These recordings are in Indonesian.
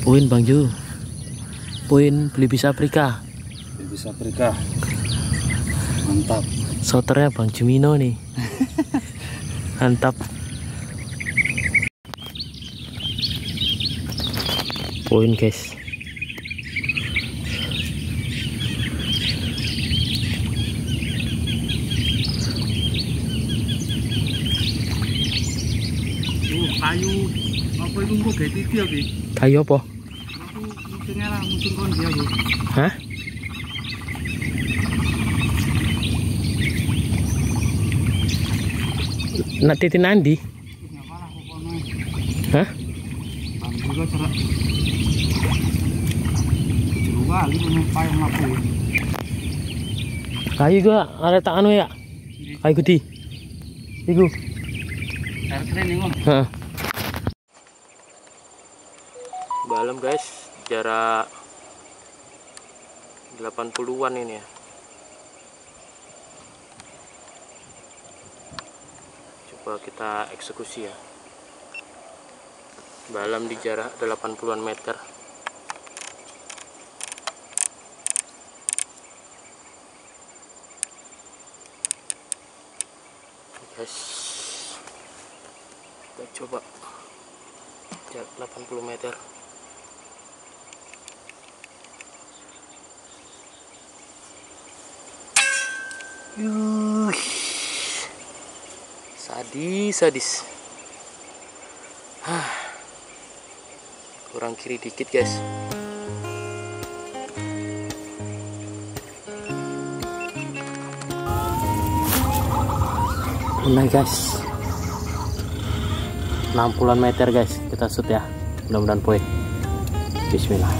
Poin Bang Ju. Poin Belibis Afrika. Belibis Afrika. Mantap. Souternya Bang Jumino nih. Mantap. Poin guys. Kayu apa itu kok gede iki ya, Ki? Kayu apa? Aku musuhnya lah, musuh kon dia, Bu. Hah? Nak titin Andi? Enggak malah pokoknya. Hah? Bang juga cerak. Jero kali punya payung aku. Kayu gua ada tak anu ya? Kayu gede. Iku. Air keren ini, Heeh. Dalam guys, jarak 80-an ini ya. Coba kita eksekusi ya. Balam di jarak 80-an meter. Guys, kita coba jarak 80 meter. Sadis. Kurang kiri dikit guys. Nah guys, 60-an meter guys, kita shoot ya. Mudah-mudahan poin. Bismillah.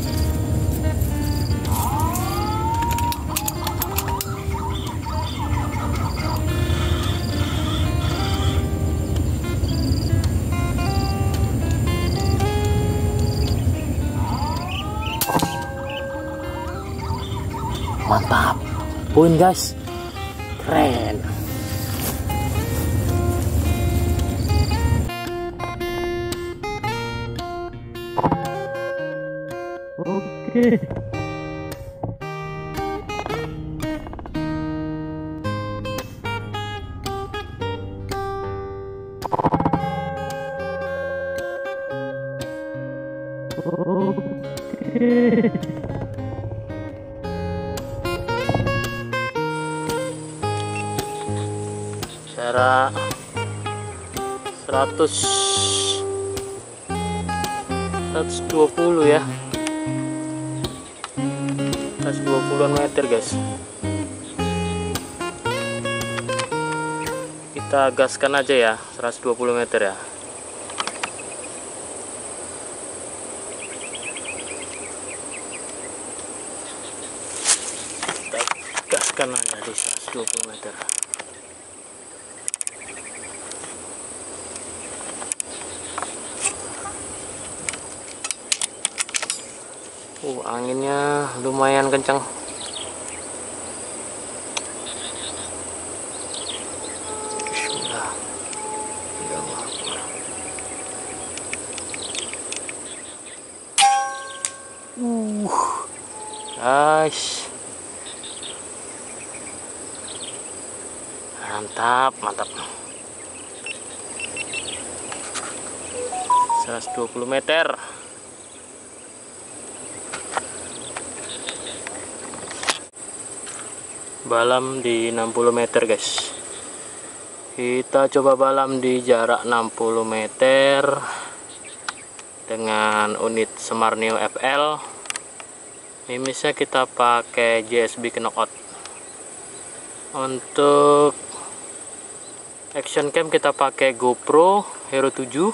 Mantap, poin guys, keren. Oke. Jarak 120 ya. 120-an meter guys. Kita gaskan aja ya, 120 meter ya. Kita gaskan aja di 120 meter. Anginnya lumayan kencang. Bismillah. Ya Allah. Guys. Mantap. 120 meter. Balam di 60 meter guys. Kita coba balam di jarak 60 meter dengan unit Semar Neo FL. Mimisnya kita pakai JSB Knockout. Untuk action cam kita pakai GoPro Hero 7,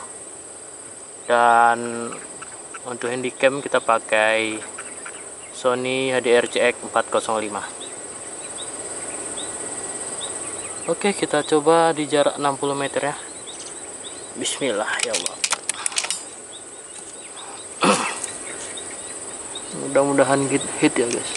dan untuk handycam kita pakai Sony HDR-CX 405. Oke, kita coba di jarak 60 meter ya. Bismillah ya Allah. Mudah-mudahan hit ya guys.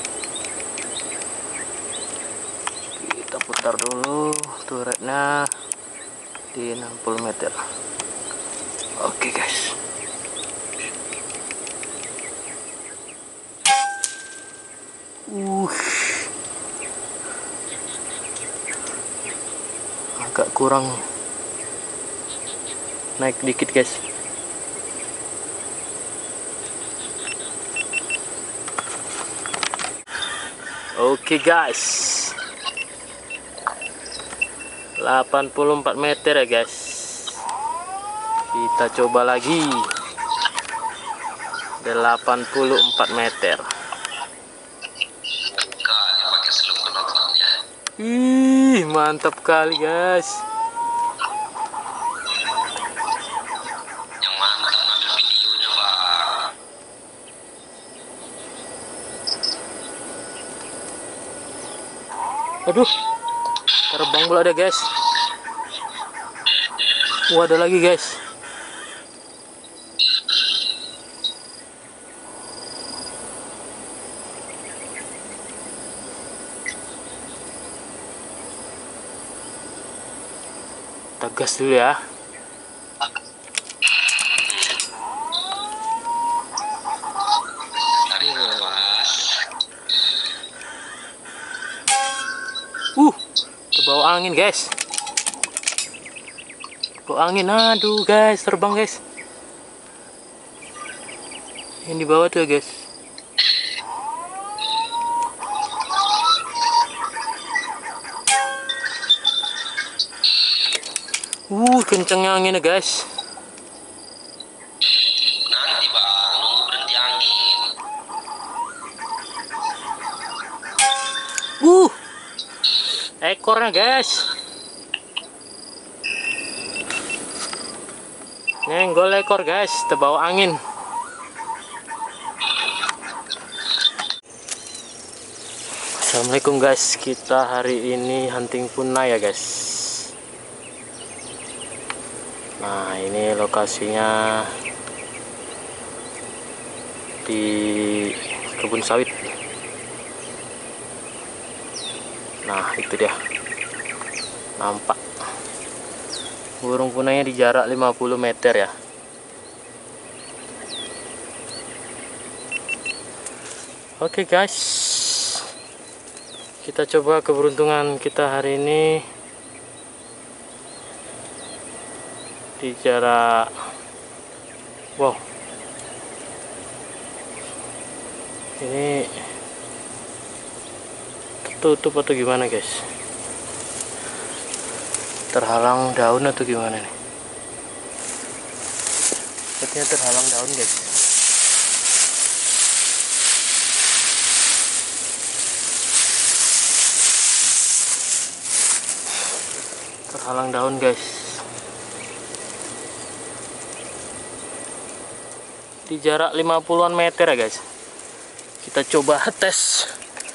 Kita putar dulu turretnya di 60 meter. Oke guys. Agak kurang naik dikit guys. Oke guys, 84 meter ya guys. Kita coba lagi 84 meter. Ih, mantap kali guys. Yang mana ngambil videonya, Bang? Aduh, terbang pula ada guys. Wah, ada lagi guys. Kita gas dulu ya. Tarik nafas. Kebawa angin guys. Kebawa angin, aduh guys, terbang guys. Yang di bawah tuh ya guys. Kencengnya anginnya guys. Nanti, Bang, nunggu berhenti angin. Ekornya guys. Nyenggol ekor guys, terbawa angin. Assalamualaikum guys, kita hari ini hunting punai ya guys. Nah, ini lokasinya di kebun sawit. Nah, itu dia. Nampak burung punainya di jarak 50 meter ya. Oke guys, kita coba keberuntungan kita hari ini di jarak, wow, ini tertutup atau gimana guys, terhalang daun atau gimana nih? Sepertinya terhalang daun guys. Terhalang daun guys. Di jarak 50-an meter ya guys. Kita coba tes.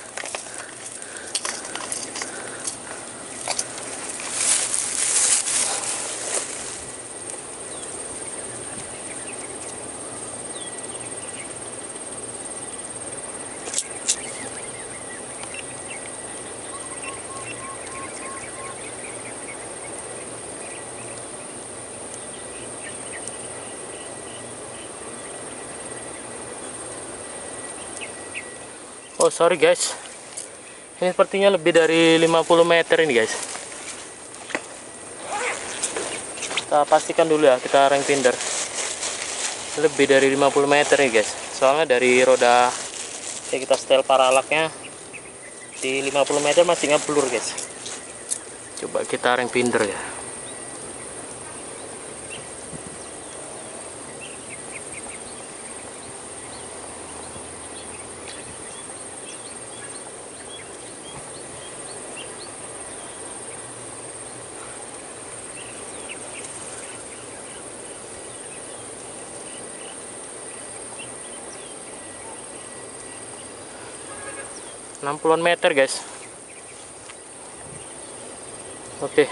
Oh sorry guys, ini sepertinya lebih dari 50 meter ini guys. Kita pastikan dulu ya, kita rank finder. Lebih dari 50 meter nih guys. Soalnya dari roda ya kita setel paralaknya di 50 meter masih ngeblur guys. Coba kita rank finder ya. Enam 60 meter guys. Oke,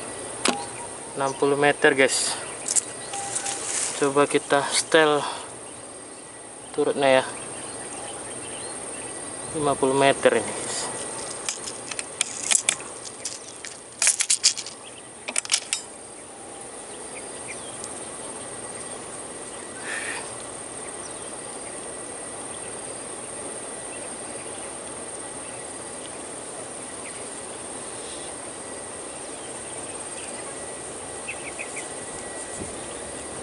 60 meter guys. Coba kita setel turutnya ya. 50 meter ini guys.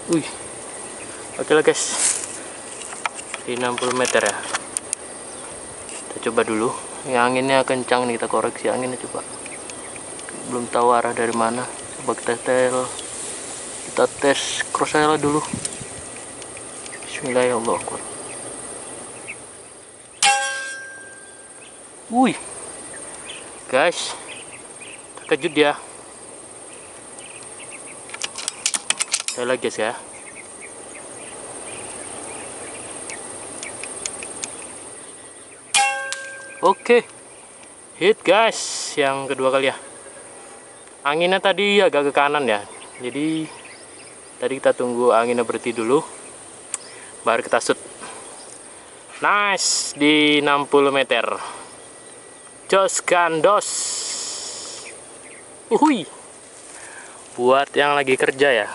Wih, oke lah guys, di 60 meter ya. Kita coba dulu. Ini anginnya kencang nih, kita koreksi anginnya coba. Belum tahu arah dari mana. Coba kita tes crosshair dulu. Bismillahirrahmanirrahim. Wih, guys, terkejut ya. Saya lagi guys ya. Oke, hit guys, yang kedua kali ya. Anginnya tadi agak ke kanan ya, jadi tadi kita tunggu anginnya berhenti dulu, baru kita shoot. Nice, di 60 meter. Jos gandos. Uhui, buat yang lagi kerja ya.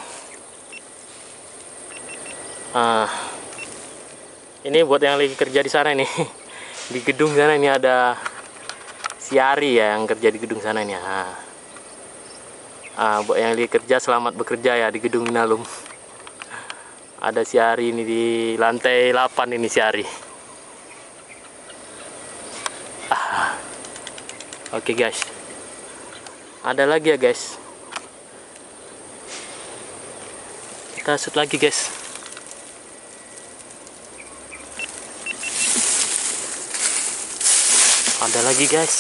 Ini buat yang lagi kerja di sana nih. Di gedung sana ini ada si Ari ya yang kerja di gedung sana ini. Buat yang lagi kerja, selamat bekerja ya di gedung Inalum. Ada si Ari ini di lantai 8 ini si Ari. Oke guys, ada lagi ya guys. Kita shoot lagi guys. Ada lagi guys.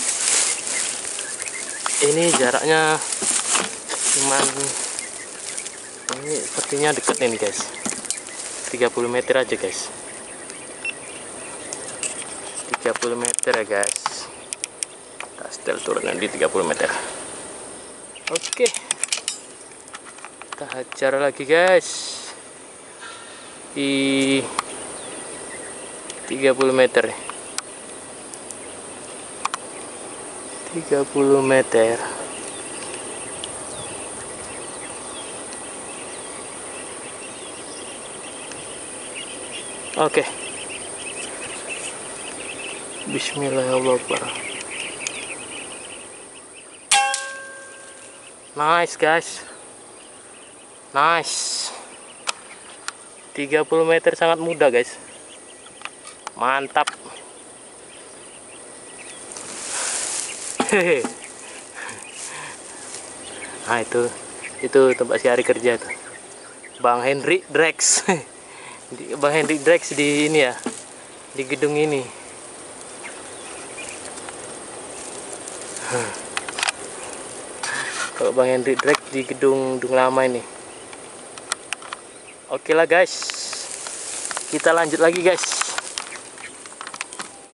Ini jaraknya cuman, ini sepertinya deket ini guys, 30 meter aja guys. 30 meter ya guys. Kita setel turunan di 30 meter. Oke, kita hajar lagi guys di 30 meter. 30 meter. Oke. Bismillahirrahmanirrahim. Nice guys. Nice. 30 meter sangat mudah guys. Mantap. Nah itu tempat si Ari kerja tuh, Bang Hendrik Drex. Bang Hendrik Drex di ini ya, di gedung ini. Kalau Bang Hendrik Drex di gedung lama ini. Oke lah guys, kita lanjut lagi guys.